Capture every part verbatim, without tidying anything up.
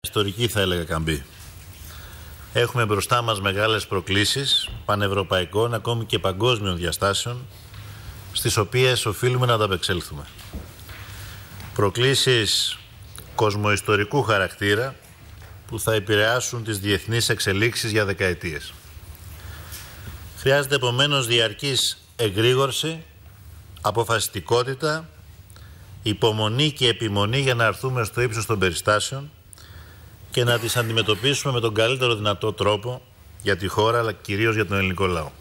ιστορική, θα έλεγα, καμπή. Έχουμε μπροστά μας μεγάλες προκλήσεις πανευρωπαϊκών, ακόμη και παγκόσμιων διαστάσεων, στις οποίες οφείλουμε να ανταπεξέλθουμε. Προκλήσεις κοσμοϊστορικού χαρακτήρα που θα επηρεάσουν τις διεθνείς εξελίξεις για δεκαετίες. Χρειάζεται επομένως διαρκής εγρήγορση, αποφασιστικότητα, υπομονή και επιμονή για να έρθουμε στο ύψος των περιστάσεων και να τις αντιμετωπίσουμε με τον καλύτερο δυνατό τρόπο για τη χώρα, αλλά κυρίως για τον ελληνικό λαό.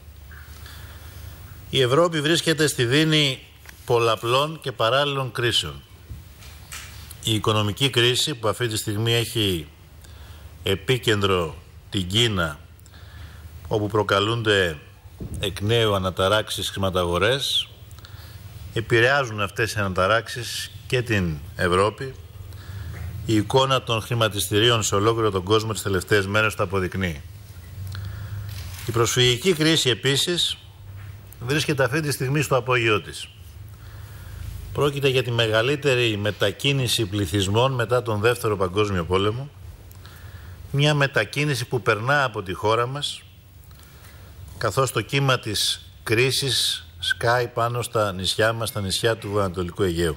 Η Ευρώπη βρίσκεται στη δίνη πολλαπλών και παράλληλων κρίσεων. Η οικονομική κρίση που αυτή τη στιγμή έχει επίκεντρο την Κίνα, όπου προκαλούνται εκ νέου αναταράξεις στις χρηματαγορές, επηρεάζουν αυτές οι αναταράξεις και την Ευρώπη. Η εικόνα των χρηματιστηρίων σε ολόκληρο τον κόσμο τις τελευταίες μέρες το αποδεικνύει. Η προσφυγική κρίση επίσης βρίσκεται αυτή τη στιγμή στο απόγειό της. Πρόκειται για τη μεγαλύτερη μετακίνηση πληθυσμών μετά τον Δεύτερο Παγκόσμιο Πόλεμο, μια μετακίνηση που περνά από τη χώρα μας, καθώς το κύμα της κρίσης σκάει πάνω στα νησιά μας, στα νησιά του Ανατολικού Αιγαίου.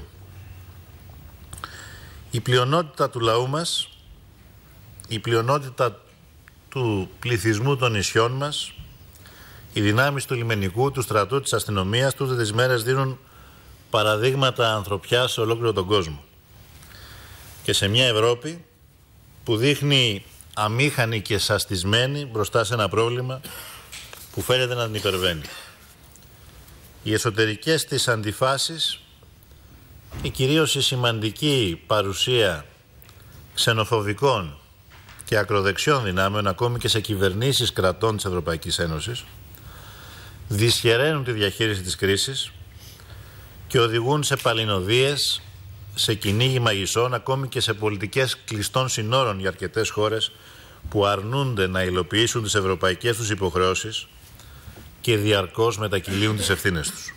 Η πλειονότητα του λαού μας, η πλειονότητα του πληθυσμού των νησιών μας, οι δυνάμεις του λιμενικού, του στρατού, της αστυνομίας, τούτες τις μέρες δίνουν παραδείγματα ανθρωπιάς σε ολόκληρο τον κόσμο. Και σε μια Ευρώπη που δείχνει αμήχανη και σαστισμένη μπροστά σε ένα πρόβλημα που φαίνεται να την υπερβαίνει. Οι εσωτερικές της αντιφάσεις και κυρίως η σημαντική παρουσία ξενοφοβικών και ακροδεξιών δυνάμεων, ακόμη και σε κυβερνήσεις κρατών της Ευρωπαϊκής Ένωσης, δυσχεραίνουν τη διαχείριση της κρίσης και οδηγούν σε παλινοδίες, σε κυνήγι μαγισσών, ακόμη και σε πολιτικές κλειστών συνόρων για αρκετές χώρες που αρνούνται να υλοποιήσουν τις ευρωπαϊκές τους υποχρεώσεις και διαρκώς μετακυλίουν τις ευθύνες τους.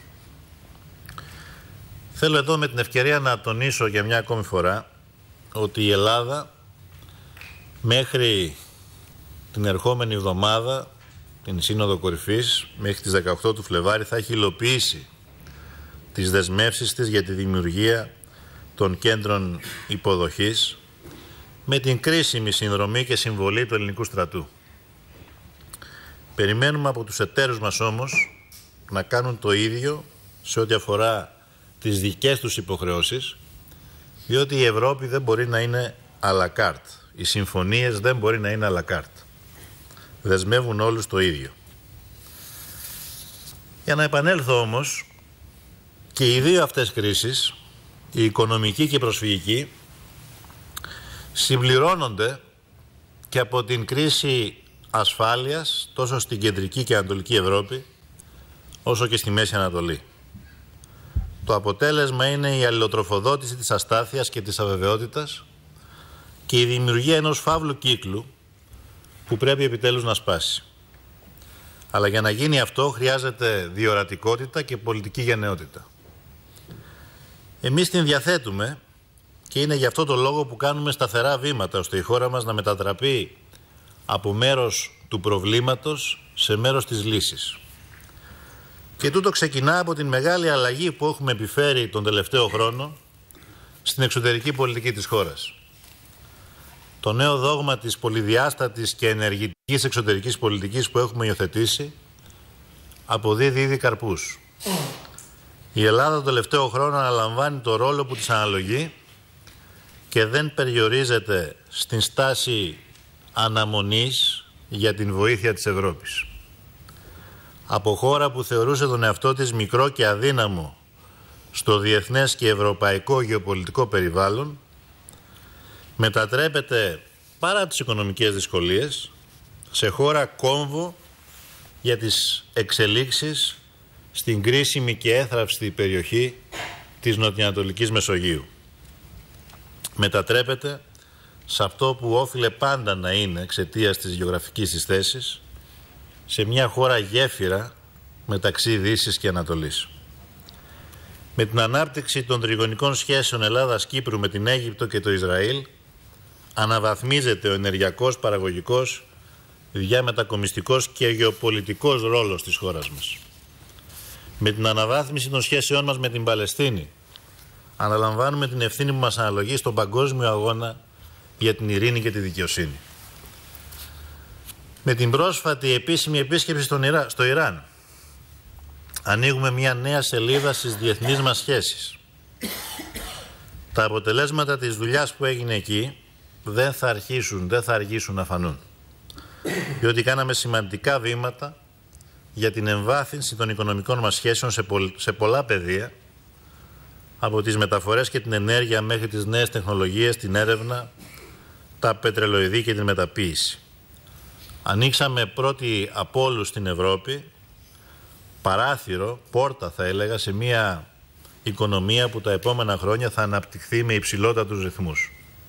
Θέλω εδώ με την ευκαιρία να τονίσω για μια ακόμη φορά ότι η Ελλάδα μέχρι την ερχόμενη εβδομάδα, την Σύνοδο Κορυφής, μέχρι τις δεκαοκτώ του Φλεβάρι, θα έχει υλοποιήσει τις δεσμεύσεις της για τη δημιουργία των κέντρων υποδοχής με την κρίσιμη συνδρομή και συμβολή του ελληνικού στρατού. Περιμένουμε από τους εταίρους μας όμως να κάνουν το ίδιο σε ό,τι αφορά τις δικές τους υποχρεώσεις, διότι η Ευρώπη δεν μπορεί να είναι à la carte. Οι συμφωνίες δεν μπορεί να είναι à la carte. Δεσμεύουν όλους το ίδιο. Για να επανέλθω όμως, και οι δύο αυτές κρίσεις, η οικονομική και η προσφυγική, συμπληρώνονται και από την κρίση ασφάλειας τόσο στην κεντρική και ανατολική Ευρώπη όσο και στη Μέση Ανατολή. Το αποτέλεσμα είναι η αλληλοτροφοδότηση της αστάθειας και της αβεβαιότητας και η δημιουργία ενός φαύλου κύκλου που πρέπει επιτέλους να σπάσει. Αλλά για να γίνει αυτό χρειάζεται διορατικότητα και πολιτική γενναιότητα. Εμείς την διαθέτουμε και είναι γι' αυτό το λόγο που κάνουμε σταθερά βήματα ώστε η χώρα μας να μετατραπεί από μέρος του προβλήματος σε μέρος της λύσης. Και τούτο ξεκινά από την μεγάλη αλλαγή που έχουμε επιφέρει τον τελευταίο χρόνο στην εξωτερική πολιτική της χώρας. Το νέο δόγμα της πολυδιάστατης και ενεργητικής εξωτερικής πολιτικής που έχουμε υιοθετήσει αποδίδει ήδη καρπούς. Η Ελλάδα τον τελευταίο χρόνο αναλαμβάνει το ρόλο που της αναλογεί και δεν περιορίζεται στην στάση αναμονής για την βοήθεια της Ευρώπης. Από χώρα που θεωρούσε τον εαυτό της μικρό και αδύναμο στο διεθνές και ευρωπαϊκό γεωπολιτικό περιβάλλον, μετατρέπεται παρά τις οικονομικές δυσκολίες σε χώρα κόμβο για τις εξελίξεις στην κρίσιμη και έθραυστη περιοχή της νοτιοανατολικής Μεσογείου. Μετατρέπεται σε αυτό που όφιλε πάντα να είναι εξαιτίας της γεωγραφικής της θέσης, σε μια χώρα γέφυρα μεταξύ Δύσης και Ανατολής. Με την ανάπτυξη των τριγωνικών σχέσεων Ελλάδας-Κύπρου με την Αίγυπτο και το Ισραήλ, αναβαθμίζεται ο ενεργειακός, παραγωγικός, διαμετακομιστικός και γεωπολιτικός ρόλος της χώρας μας. Με την αναβάθμιση των σχέσεών μας με την Παλαιστίνη, αναλαμβάνουμε την ευθύνη που μας αναλογεί στον παγκόσμιο αγώνα για την ειρήνη και τη δικαιοσύνη. Με την πρόσφατη επίσημη επίσκεψη στον Ιρα... στο Ιράν, ανοίγουμε μια νέα σελίδα στις διεθνείς μας σχέσεις. Τα αποτελέσματα της δουλειάς που έγινε εκεί δεν θα αρχίσουν, δεν θα αργήσουν να φανούν. Διότι κάναμε σημαντικά βήματα για την εμβάθυνση των οικονομικών μας σχέσεων σε, πο... σε πολλά πεδία, από τις μεταφορές και την ενέργεια μέχρι τις νέες τεχνολογίες, την έρευνα, τα πετρελοειδή και την μεταποίηση. Ανοίξαμε πρώτοι από όλους στην Ευρώπη παράθυρο, πόρτα θα έλεγα, σε μια οικονομία που τα επόμενα χρόνια θα αναπτυχθεί με υψηλότατους ρυθμούς.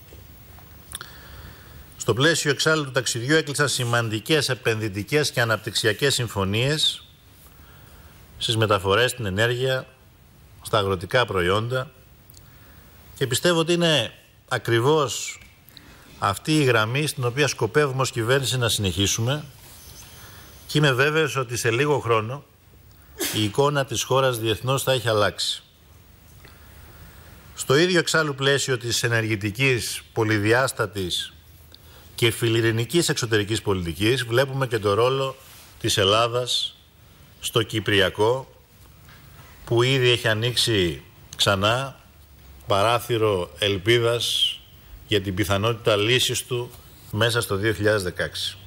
Στο πλαίσιο εξάλλου του ταξιδιού έκλεισαν σημαντικές επενδυτικές και αναπτυξιακές συμφωνίες στις μεταφορές, στην ενέργεια, στα αγροτικά προϊόντα και πιστεύω ότι είναι ακριβώς αυτή η γραμμή στην οποία σκοπεύουμε ως κυβέρνηση να συνεχίσουμε και είμαι βέβαιος ότι σε λίγο χρόνο η εικόνα της χώρας διεθνώς θα έχει αλλάξει. Στο ίδιο εξάλλου πλαίσιο της ενεργητικής, πολυδιάστατης και φιλιρινικής εξωτερικής πολιτικής βλέπουμε και το ρόλο της Ελλάδας στο Κυπριακό, που ήδη έχει ανοίξει ξανά παράθυρο ελπίδας για την πιθανότητα λύσης του μέσα στο δύο χιλιάδες δεκαέξι.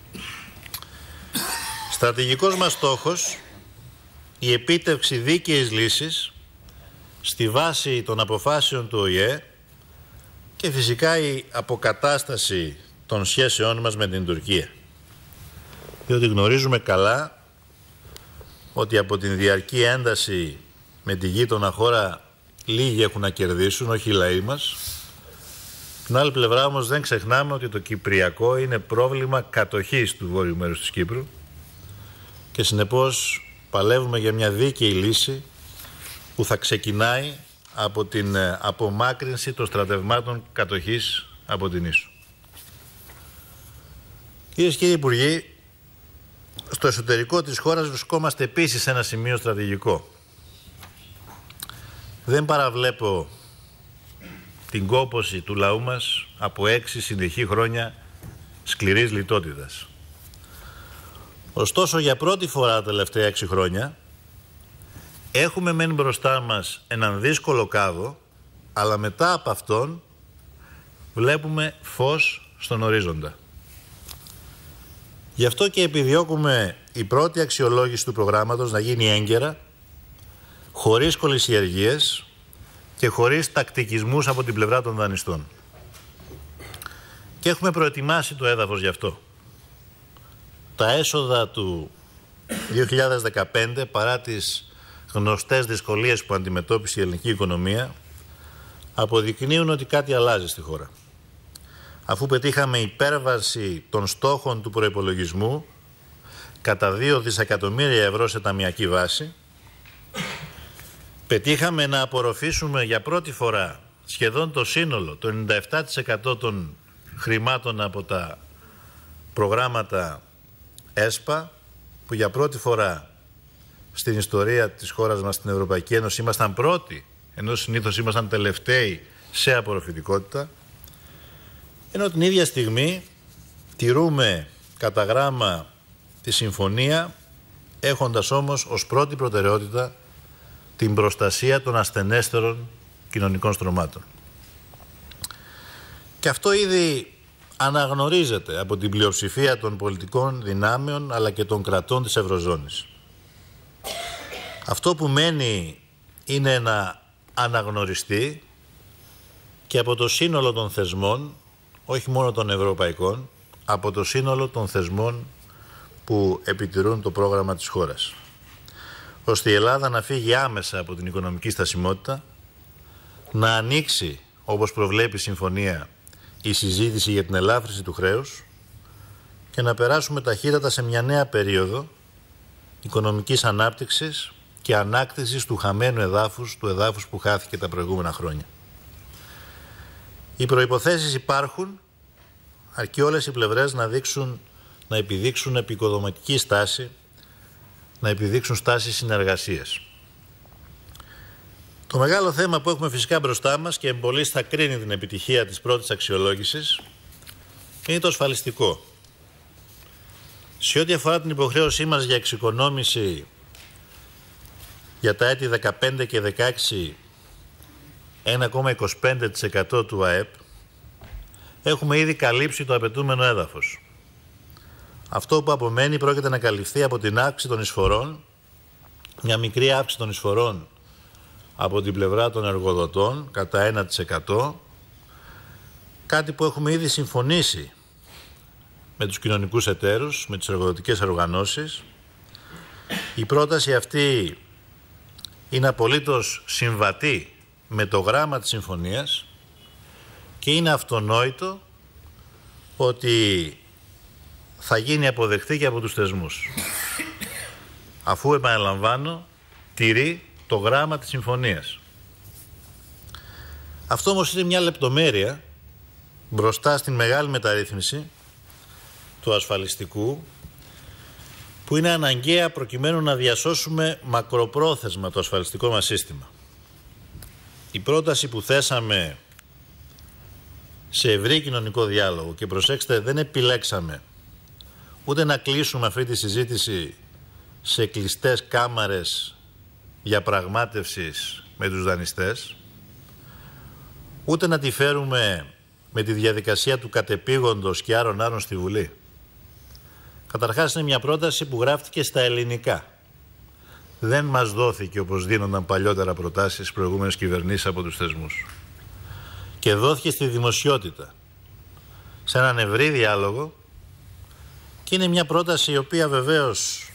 Στρατηγικός μας στόχος η επίτευξη δίκαιης λύσης στη βάση των αποφάσεων του Ο Η Ε και φυσικά η αποκατάσταση των σχέσεών μας με την Τουρκία. Διότι γνωρίζουμε καλά ότι από την διαρκή ένταση με τη γείτονα χώρα λίγοι έχουν να κερδίσουν, όχι οι λαοί μας. Την άλλη πλευρά όμως δεν ξεχνάμε ότι το Κυπριακό είναι πρόβλημα κατοχής του βόρειου μέρους της Κύπρου και συνεπώς παλεύουμε για μια δίκαιη λύση που θα ξεκινάει από την απομάκρυνση των στρατευμάτων κατοχής από την Ίσο. Κυρίες και κύριοι Υπουργοί, στο εσωτερικό της χώρας βρισκόμαστε επίσης σε ένα σημείο στρατηγικό. Δεν παραβλέπω την κόπωση του λαού μας από έξι συνεχή χρόνια σκληρής λιτότητας. Ωστόσο, για πρώτη φορά τα τελευταία έξι χρόνια έχουμε μεν μπροστά μας έναν δύσκολο κάδο, αλλά μετά από αυτόν βλέπουμε φως στον ορίζοντα. Γι' αυτό και επιδιώκουμε η πρώτη αξιολόγηση του προγράμματος να γίνει έγκαιρα, χωρίς κολυσιεργίες και χωρίς τακτικισμούς από την πλευρά των δανειστών. Και έχουμε προετοιμάσει το έδαφος γι' αυτό. Τα έσοδα του δύο χιλιάδες δεκαπέντε, παρά τις γνωστές δυσκολίες που αντιμετώπισε η ελληνική οικονομία, αποδεικνύουν ότι κάτι αλλάζει στη χώρα. Αφού πετύχαμε υπέρβαση των στόχων του προϋπολογισμού κατά δύο δισεκατομμύρια ευρώ σε ταμειακή βάση, πετύχαμε να απορροφήσουμε για πρώτη φορά σχεδόν το σύνολο, το ενενήντα επτά τοις εκατό των χρημάτων από τα προγράμματα ΕΣΠΑ, που για πρώτη φορά στην ιστορία της χώρας μας στην Ευρωπαϊκή Ένωση ήμασταν πρώτοι, ενώ συνήθως ήμασταν τελευταίοι σε απορροφητικότητα, ενώ την ίδια στιγμή τηρούμε κατά γράμμα τη συμφωνία, έχοντας όμως ως πρώτη προτεραιότητα την προστασία των ασθενέστερων κοινωνικών στρωμάτων. Και αυτό ήδη αναγνωρίζεται από την πλειοψηφία των πολιτικών δυνάμεων αλλά και των κρατών της Ευρωζώνης. Αυτό που μένει είναι να αναγνωριστεί και από το σύνολο των θεσμών, όχι μόνο των ευρωπαϊκών, από το σύνολο των θεσμών που επιτηρούν το πρόγραμμα της χώρας, ώστε η Ελλάδα να φύγει άμεσα από την οικονομική στασιμότητα, να ανοίξει, όπως προβλέπει η συμφωνία, η συζήτηση για την ελάφρυνση του χρέους και να περάσουμε ταχύτατα σε μια νέα περίοδο οικονομικής ανάπτυξης και ανάκτησης του χαμένου εδάφους, του εδάφους που χάθηκε τα προηγούμενα χρόνια. Οι προϋποθέσεις υπάρχουν αρκεί όλες οι πλευρές να, δείξουν, να επιδείξουν επικοδομητική στάση, να επιδείξουν στάση συνεργασίας. Το μεγάλο θέμα που έχουμε φυσικά μπροστά μας και εμπολής θα κρίνει την επιτυχία της πρώτης αξιολόγησης είναι το ασφαλιστικό. Σε ό,τι αφορά την υποχρέωσή μας για εξοικονόμηση για τα έτη δεκαπέντε και δεκαέξι ένα κόμμα είκοσι πέντε τοις εκατό του ΑΕΠ, έχουμε ήδη καλύψει το απαιτούμενο έδαφος. Αυτό που απομένει πρόκειται να καλυφθεί από την αύξηση των εισφορών, μια μικρή αύξηση των εισφορών από την πλευρά των εργοδοτών κατά ένα τοις εκατό, κάτι που έχουμε ήδη συμφωνήσει με τους κοινωνικούς εταίρους, με τις εργοδοτικές οργανώσεις. Η πρόταση αυτή είναι απολύτως συμβατή με το γράμμα της συμφωνίας και είναι αυτονόητο ότι θα γίνει αποδεκτή και από τους θεσμούς, αφού, επαναλαμβάνω, τηρεί το γράμμα της συμφωνίας. Αυτό όμως είναι μια λεπτομέρεια μπροστά στην μεγάλη μεταρρύθμιση του ασφαλιστικού, που είναι αναγκαία προκειμένου να διασώσουμε μακροπρόθεσμα το ασφαλιστικό μας σύστημα. Η πρόταση που θέσαμε σε ευρύ κοινωνικό διάλογο, και προσέξτε, δεν επιλέξαμε ούτε να κλείσουμε αυτή τη συζήτηση σε κλειστές κάμαρες διαπραγμάτευσης με τους δανειστές, ούτε να τη φέρουμε με τη διαδικασία του κατεπήγοντος και άρον άρον στη Βουλή. Καταρχάς, είναι μια πρόταση που γράφτηκε στα ελληνικά. Δεν μας δόθηκε όπως δίνονταν παλιότερα προτάσεις στις προηγούμενες κυβερνήσεις από τους θεσμούς. Και δόθηκε στη δημοσιότητα, σε έναν ευρύ διάλογο, και είναι μια πρόταση η οποία βεβαίως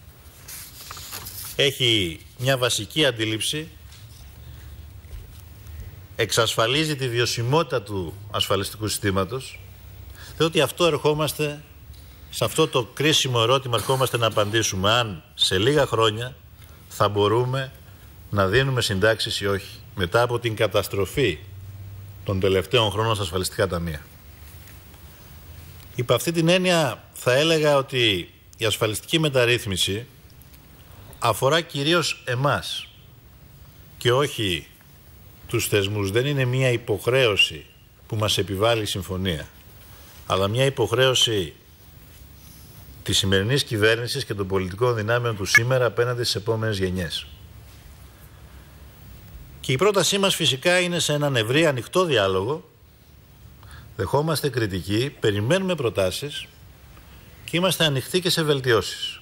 έχει μια βασική αντίληψη, εξασφαλίζει τη βιωσιμότητα του ασφαλιστικού συστήματος, διότι αυτό ερχόμαστε, σε αυτό το κρίσιμο ερώτημα ερχόμαστε να απαντήσουμε, αν σε λίγα χρόνια θα μπορούμε να δίνουμε συντάξεις ή όχι, μετά από την καταστροφή των τελευταίων χρόνων στα ασφαλιστικά ταμεία. Υπ' αυτή την έννοια θα έλεγα ότι η ασφαλιστική μεταρρύθμιση αφορά κυρίως εμάς και όχι τους θεσμούς. Δεν είναι μια υποχρέωση που μας επιβάλλει η συμφωνία, αλλά μια υποχρέωση της σημερινής κυβέρνησης και των πολιτικών δυνάμεων του σήμερα απέναντι στις επόμενες γενιές. Και η πρότασή μας φυσικά είναι σε έναν ευρύ ανοιχτό διάλογο. Δεχόμαστε κριτική, περιμένουμε προτάσεις και είμαστε ανοιχτοί και σε βελτιώσεις.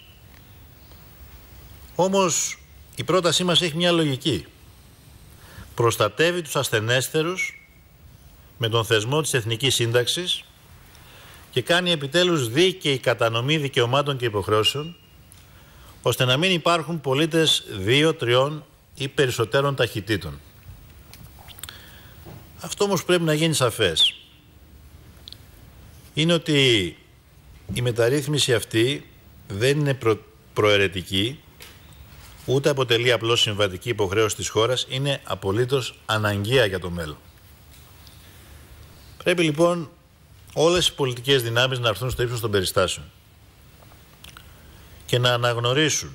Όμως η πρότασή μας έχει μια λογική. Προστατεύει τους ασθενέστερους με τον θεσμό της Εθνικής Σύνταξης και κάνει επιτέλους δίκαιη κατανομή δικαιωμάτων και υποχρεώσεων, ώστε να μην υπάρχουν πολίτες δύο, τριών ή περισσότερων ταχυτήτων. Αυτό όμως πρέπει να γίνει σαφές. Είναι ότι η μεταρρύθμιση αυτή δεν είναι προ... προαιρετική, ούτε αποτελεί απλώς συμβατική υποχρέωση της χώρας, είναι απολύτως αναγκαία για το μέλλον. Πρέπει λοιπόν όλες οι πολιτικές δυνάμεις να έρθουν στο ύψος των περιστάσεων και να αναγνωρίσουν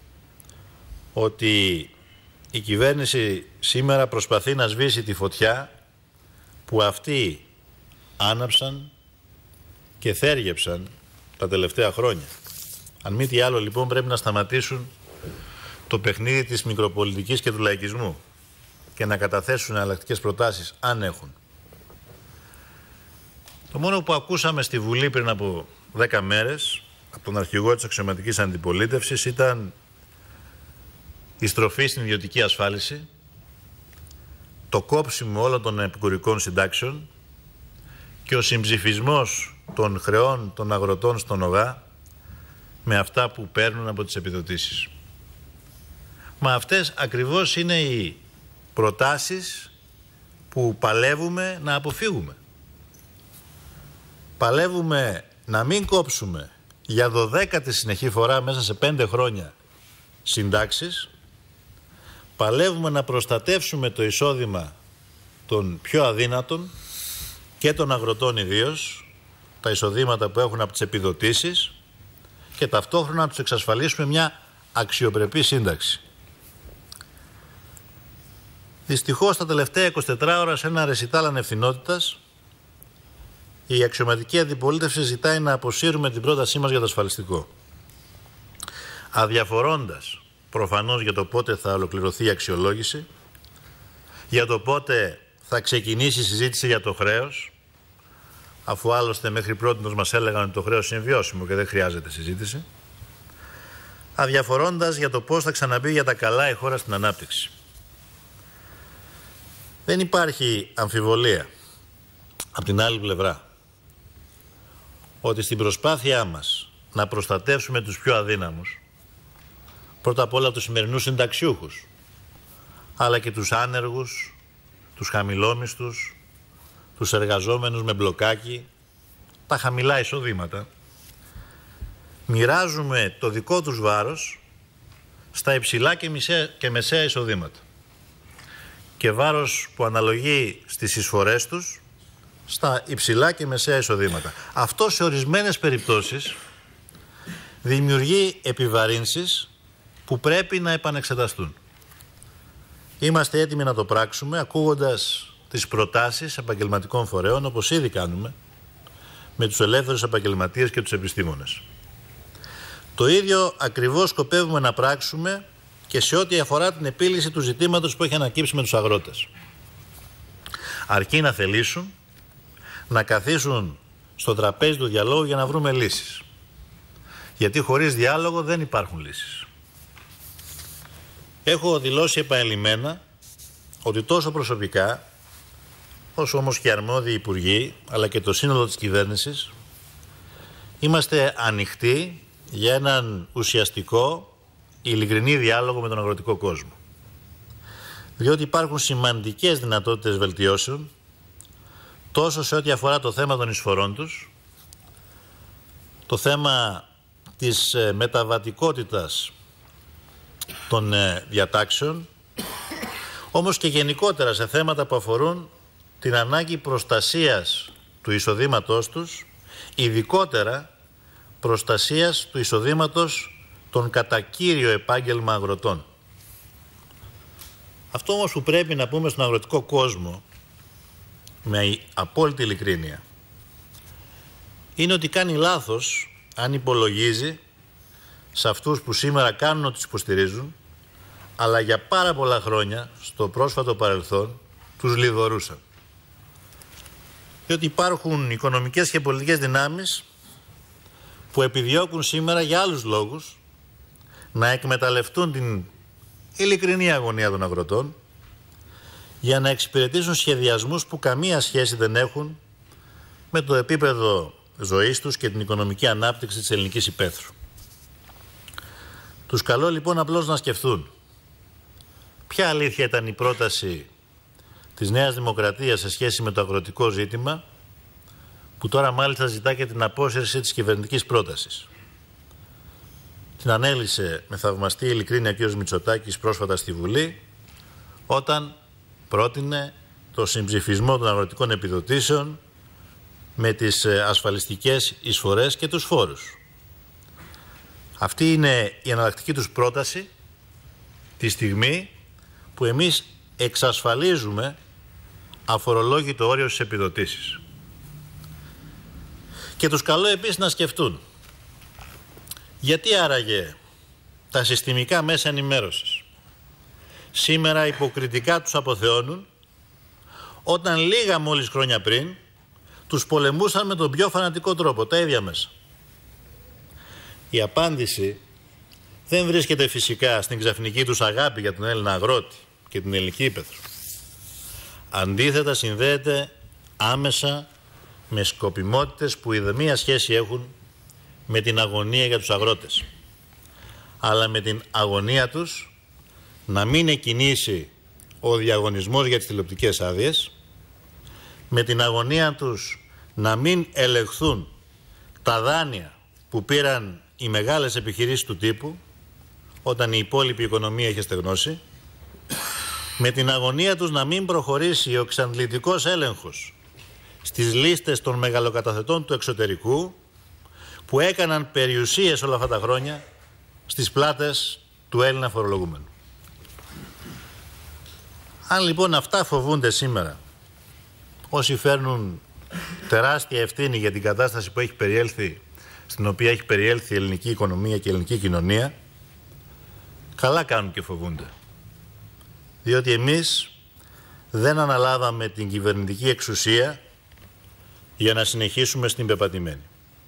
ότι η κυβέρνηση σήμερα προσπαθεί να σβήσει τη φωτιά που αυτοί άναψαν και θέργεψαν τα τελευταία χρόνια. Αν μη τι άλλο λοιπόν πρέπει να σταματήσουν το παιχνίδι της μικροπολιτικής και του λαϊκισμού και να καταθέσουν εναλλακτικές προτάσεις, αν έχουν. Το μόνο που ακούσαμε στη Βουλή πριν από δέκα μέρες από τον αρχηγό της αξιωματικής αντιπολίτευσης ήταν η στροφή στην ιδιωτική ασφάλιση, το κόψιμο όλων των επικουρικών συντάξεων και ο συμψηφισμός των χρεών των αγροτών στον ΟΓΑ με αυτά που παίρνουν από τις επιδοτήσεις. Μα αυτές ακριβώς είναι οι προτάσεις που παλεύουμε να αποφύγουμε. Παλεύουμε να μην κόψουμε για δωδέκατη συνεχή φορά μέσα σε πέντε χρόνια συντάξεις. Παλεύουμε να προστατεύσουμε το εισόδημα των πιο αδύνατων και των αγροτών ιδίως, τα εισοδήματα που έχουν από τις επιδοτήσεις και ταυτόχρονα να τους εξασφαλίσουμε μια αξιοπρεπή σύνταξη. Δυστυχώς, τα τελευταία εικοσιτέσσερις ώρα σε ένα ρεσιτάλ ανευθυνότητας, η αξιωματική αντιπολίτευση ζητάει να αποσύρουμε την πρότασή μας για το ασφαλιστικό. Αδιαφορώντας προφανώς για το πότε θα ολοκληρωθεί η αξιολόγηση, για το πότε θα ξεκινήσει η συζήτηση για το χρέος, αφού άλλωστε μέχρι πρότινος μας έλεγαν ότι το χρέος είναι βιώσιμο και δεν χρειάζεται συζήτηση, αδιαφορώντας για το πώς θα ξαναμπεί για τα καλά η χώρα στην ανάπτυξη. Δεν υπάρχει αμφιβολία από την άλλη πλευρά ότι στην προσπάθειά μας να προστατεύσουμε τους πιο αδύναμους, πρώτα απ' όλα τους σημερινούς συνταξιούχους, αλλά και τους άνεργους, τους χαμηλόμισθους, τους εργαζόμενους με μπλοκάκι, τα χαμηλά εισοδήματα, μοιράζουμε το δικό τους βάρος στα υψηλά και, μισέα, και μεσαία εισοδήματα και βάρος που αναλογεί στις εισφορές τους στα υψηλά και μεσαία εισοδήματα. Αυτό σε ορισμένες περιπτώσεις δημιουργεί επιβαρύνσεις που πρέπει να επανεξεταστούν. Είμαστε έτοιμοι να το πράξουμε ακούγοντας τις προτάσεις επαγγελματικών φορέων, όπως ήδη κάνουμε με τους ελεύθερους επαγγελματίες και τους επιστήμονες. Το ίδιο ακριβώς σκοπεύουμε να πράξουμε και σε ό,τι αφορά την επίλυση του ζητήματος που έχει ανακύψει με τους αγρότες. Αρκεί να θελήσουν, να καθίσουν στο τραπέζι του διαλόγου για να βρούμε λύσεις. Γιατί χωρίς διάλογο δεν υπάρχουν λύσεις. Έχω δηλώσει επανειλημμένα ότι τόσο προσωπικά, όσο όμως και οι αρμόδιοι υπουργοί, αλλά και το σύνολο της κυβέρνησης, είμαστε ανοιχτοί για έναν ουσιαστικό, ειλικρινή διάλογο με τον αγροτικό κόσμο. Διότι υπάρχουν σημαντικές δυνατότητες βελτιώσεων, τόσο σε ό,τι αφορά το θέμα των εισφορών τους, το θέμα της μεταβατικότητας των διατάξεων, όμως και γενικότερα σε θέματα που αφορούν την ανάγκη προστασίας του εισοδήματός τους, ειδικότερα προστασίας του εισοδήματος των κατά κύριο επάγγελμα αγροτών. Αυτό όμως που πρέπει να πούμε στον αγροτικό κόσμο με απόλυτη ειλικρίνεια είναι ότι κάνει λάθος αν υπολογίζει σε αυτούς που σήμερα κάνουν ότι τους υποστηρίζουν, αλλά για πάρα πολλά χρόνια στο πρόσφατο παρελθόν τους λιδωρούσαν. Διότι υπάρχουν οικονομικές και πολιτικές δυνάμεις που επιδιώκουν σήμερα για άλλους λόγους να εκμεταλλευτούν την ειλικρινή αγωνία των αγροτών για να εξυπηρετήσουν σχεδιασμούς που καμία σχέση δεν έχουν με το επίπεδο ζωής τους και την οικονομική ανάπτυξη της ελληνικής υπαίθρου. Τους καλώ λοιπόν απλώς να σκεφτούν ποια αλήθεια ήταν η πρόταση της Νέας Δημοκρατίας σε σχέση με το αγροτικό ζήτημα, που τώρα μάλιστα ζητά και την απόσυρση της κυβερνητικής πρότασης. Την ανέλησε με θαυμαστή ειλικρίνεια ο κ. Μητσοτάκης πρόσφατα στη Βουλή, όταν πρότεινε το συμψηφισμό των αγροτικών επιδοτήσεων με τις ασφαλιστικές εισφορές και τους φόρους. Αυτή είναι η εναλλακτική τους πρόταση τη στιγμή που εμείς εξασφαλίζουμε αφορολόγητο όριο στις επιδοτήσεις. Και τους καλώ επίσης να σκεφτούν γιατί άραγε τα συστημικά μέσα ενημέρωσης σήμερα υποκριτικά τους αποθεώνουν, όταν λίγα μόλις χρόνια πριν τους πολεμούσαν με τον πιο φανατικό τρόπο, τα ίδια μέσα. Η απάντηση δεν βρίσκεται φυσικά στην ξαφνική τους αγάπη για τον Έλληνα αγρότη και την ελληνική ύπαιθρο. Αντίθετα συνδέεται άμεσα με σκοπιμότητες που ιδεμία σχέση έχουν με την αγωνία για τους αγρότες, αλλά με την αγωνία τους να μην εκκινήσει ο διαγωνισμός για τις τηλεοπτικές άδειες, με την αγωνία τους να μην ελεγχθούν τα δάνεια που πήραν οι μεγάλες επιχειρήσεις του τύπου όταν η υπόλοιπη οικονομία είχε στεγνώσει, με την αγωνία τους να μην προχωρήσει ο εξαντλητικός έλεγχος στις λίστες των μεγαλοκαταθετών του εξωτερικού που έκαναν περιουσίες όλα αυτά τα χρόνια στις πλάτες του Έλληνα φορολογούμενου. Αν λοιπόν αυτά φοβούνται σήμερα όσοι φέρνουν τεράστια ευθύνη για την κατάσταση που έχει περιέλθει, στην οποία έχει περιέλθει η ελληνική οικονομία και η ελληνική κοινωνία, καλά κάνουν και φοβούνται. Διότι εμείς δεν αναλάβαμε την κυβερνητική εξουσία για να συνεχίσουμε στην πεπατημένη.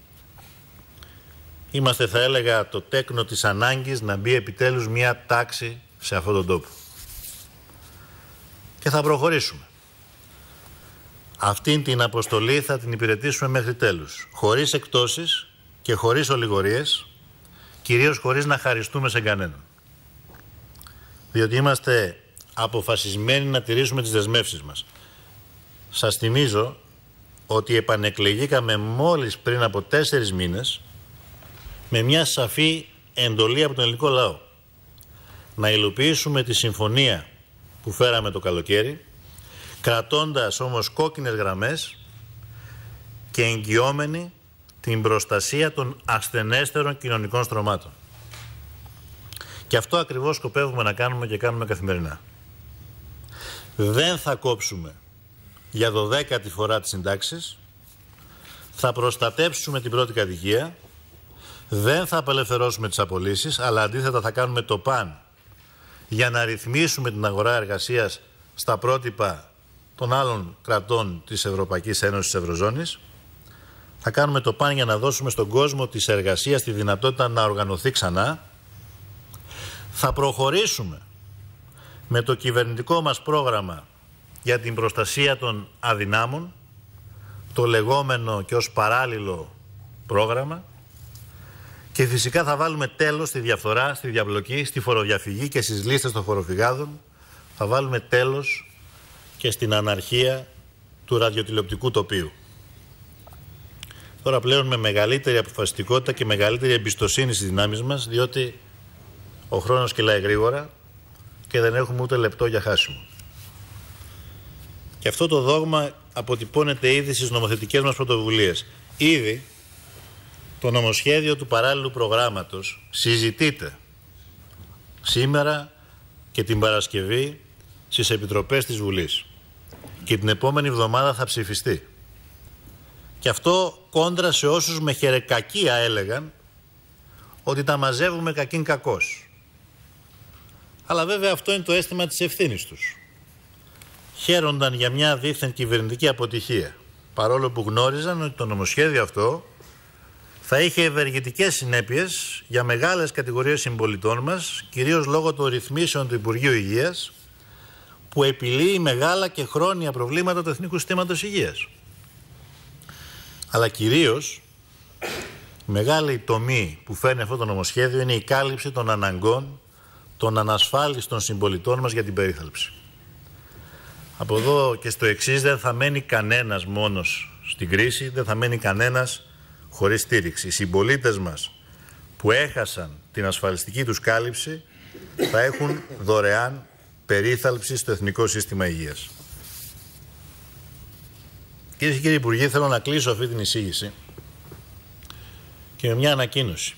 Είμαστε, θα έλεγα, το τέκνο της ανάγκης να μπει επιτέλους μια τάξη σε αυτόν τον τόπο. Και θα προχωρήσουμε. Αυτήν την αποστολή θα την υπηρετήσουμε μέχρι τέλους. Χωρίς εκτόσεις και χωρίς ολιγορίες, κυρίως χωρίς να χαριστούμε σε κανέναν. Διότι είμαστε αποφασισμένοι να τηρήσουμε τις δεσμεύσεις μας. Σας θυμίζω ότι επανεκλεγήκαμε μόλις πριν από τέσσερις μήνες με μια σαφή εντολή από τον ελληνικό λαό. Να υλοποιήσουμε τη συμφωνία που φέραμε το καλοκαίρι, κρατώντας όμως κόκκινες γραμμές και εγγυόμενοι την προστασία των ασθενέστερων κοινωνικών στρωμάτων. Και αυτό ακριβώς σκοπεύουμε να κάνουμε και κάνουμε καθημερινά. Δεν θα κόψουμε για δωδέκατη φορά τις συντάξεις, θα προστατεύσουμε την πρώτη κατοικία, δεν θα απελευθερώσουμε τις απολύσεις, αλλά αντίθετα θα κάνουμε το παν για να ρυθμίσουμε την αγορά εργασίας στα πρότυπα των άλλων κρατών της Ευρωπαϊκής Ένωσης, της Ευρωζώνης. Θα κάνουμε το παν για να δώσουμε στον κόσμο της εργασίας τη δυνατότητα να οργανωθεί ξανά. Θα προχωρήσουμε με το κυβερνητικό μας πρόγραμμα για την προστασία των αδυνάμων, το λεγόμενο και ως παράλληλο πρόγραμμα, και φυσικά θα βάλουμε τέλος στη διαφθορά, στη διαπλοκή, στη φοροδιαφυγή και στις λίστες των φοροφυγάδων. Θα βάλουμε τέλος και στην αναρχία του ραδιοτηλεοπτικού τοπίου. Τώρα πλέον με μεγαλύτερη αποφασιστικότητα και μεγαλύτερη εμπιστοσύνη στις δυνάμεις μας, διότι ο χρόνος κυλάει γρήγορα και δεν έχουμε ούτε λεπτό για χάσιμο. Και αυτό το δόγμα αποτυπώνεται ήδη στις νομοθετικές μας πρωτοβουλίες. Ήδη το νομοσχέδιο του παράλληλου προγράμματος συζητείται σήμερα και την Παρασκευή στις επιτροπές της Βουλής. Και την επόμενη εβδομάδα θα ψηφιστεί. Και αυτό κόντρα σε όσους με χερεκακία έλεγαν ότι τα μαζεύουμε κακήν κακός. Αλλά βέβαια αυτό είναι το αίσθημα της ευθύνης τους. Χαίρονταν για μια δίθεν κυβερνητική αποτυχία, παρόλο που γνώριζαν ότι το νομοσχέδιο αυτό θα είχε ευεργετικές συνέπειες για μεγάλες κατηγορίες συμπολιτών μας, κυρίως λόγω των ρυθμίσεων του Υπουργείου Υγείας, που επιλύει μεγάλα και χρόνια προβλήματα του Εθνικού Συστήματος Υγείας. Αλλά κυρίως, μεγάλη τομή που φέρνει αυτό το νομοσχέδιο είναι η κάλυψη των αναγκών των ανασφάλιστων συμπολιτών μας για την περίθαλψη. Από εδώ και στο εξής, δεν θα μένει κανένας μόνος στην κρίση, δεν θα μένει κανένας χωρίς στήριξη. Οι συμπολίτες μας που έχασαν την ασφαλιστική τους κάλυψη θα έχουν δωρεάν περίθαλψη στο Εθνικό Σύστημα Υγείας. Κυρίες και κύριοι Υπουργοί, θέλω να κλείσω αυτή την εισήγηση και με μια ανακοίνωση.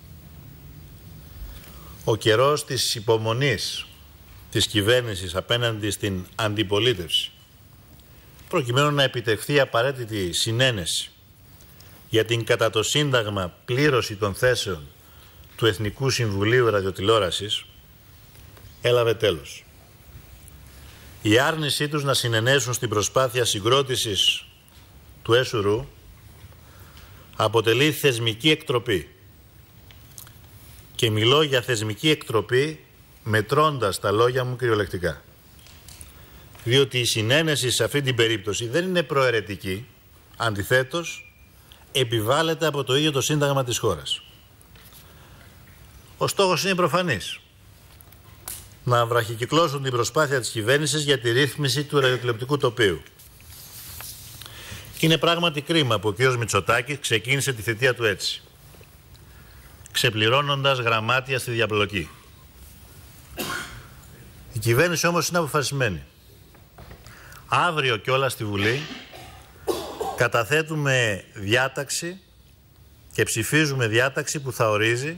Ο καιρός της υπομονής της κυβέρνησης απέναντι στην αντιπολίτευση, προκειμένου να επιτευχθεί απαραίτητη συνένεση για την κατά το Σύνταγμα πλήρωση των θέσεων του Εθνικού Συμβουλίου Ραδιοτηλεόρασης, έλαβε τέλος. Η άρνησή τους να συνενέσουν στην προσπάθεια συγκρότησης του ΕΣΟΥΡΟΥ αποτελεί θεσμική εκτροπή. Και μιλώ για θεσμική εκτροπή μετρώντας τα λόγια μου κυριολεκτικά. Διότι η συνένεση σε αυτή την περίπτωση δεν είναι προαιρετική, αντιθέτως επιβάλλεται από το ίδιο το Σύνταγμα της χώρας. Ο στόχος είναι προφανής. Να βραχικυκλώσουν την προσπάθεια της κυβέρνησης για τη ρύθμιση του ραδιοτηλεοπτικού τοπίου. Και είναι πράγματι κρίμα που ο κ. Μητσοτάκης ξεκίνησε τη θητεία του έτσι, ξεπληρώνοντας γραμμάτια στη διαπλοκή. Η κυβέρνηση όμως είναι αποφασισμένη. Αύριο κιόλας στη Βουλή καταθέτουμε διάταξη και ψηφίζουμε διάταξη που θα ορίζει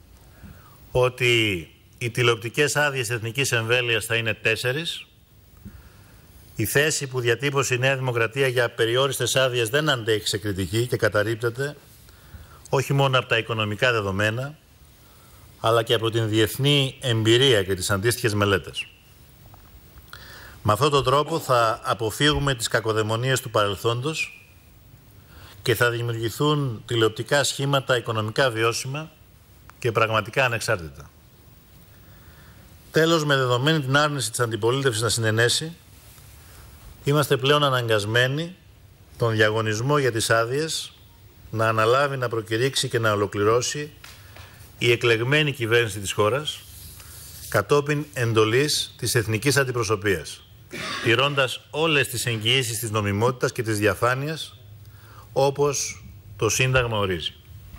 ότι οι τηλεοπτικές άδειες εθνικής εμβέλειας θα είναι τέσσερις. Η θέση που διατύπωσε η Νέα Δημοκρατία για περιόριστες άδειες δεν αντέχει σε κριτική και καταρρίπτεται όχι μόνο από τα οικονομικά δεδομένα, αλλά και από την διεθνή εμπειρία και τις αντίστοιχες μελέτες. Με αυτόν τον τρόπο θα αποφύγουμε τις κακοδαιμονίες του παρελθόντος και θα δημιουργηθούν τηλεοπτικά σχήματα οικονομικά βιώσιμα και πραγματικά ανεξάρτητα. Τέλος, με δεδομένη την άρνηση της αντιπολίτευσης να συνενέσει, είμαστε πλέον αναγκασμένοι τον διαγωνισμό για τις άδειες να αναλάβει, να προκηρύξει και να ολοκληρώσει η εκλεγμένη κυβέρνηση της χώρας κατόπιν εντολής της εθνικής αντιπροσωπείας, τηρώντας όλες τις εγγυήσεις της νομιμότητας και της διαφάνειας όπως το Σύνταγμα ορίζει.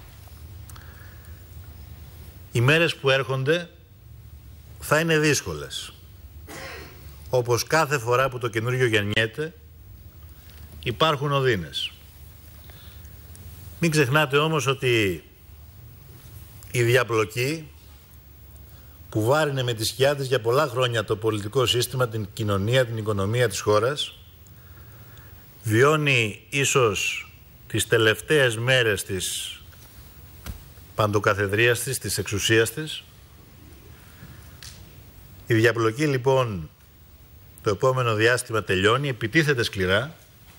Οι μέρες που έρχονται θα είναι δύσκολες. Όπως κάθε φορά που το καινούριο γεννιέται, υπάρχουν οδύνες. Μην ξεχνάτε όμως ότι η διαπλοκή που βάρινε με τη σκιά της για πολλά χρόνια το πολιτικό σύστημα, την κοινωνία, την οικονομία της χώρας, βιώνει ίσως τις τελευταίες μέρες της παντοκαθεδρίας της, της εξουσίας της. Η διαπλοκή λοιπόν το επόμενο διάστημα τελειώνει, επιτίθεται σκληρά.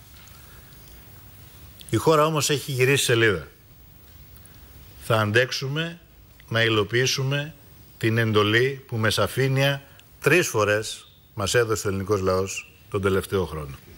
Η χώρα όμως έχει γυρίσει σελίδα. Θα αντέξουμε να υλοποιήσουμε την εντολή που με σαφήνεια τρεις φορές μας έδωσε ο ελληνικός λαός τον τελευταίο χρόνο.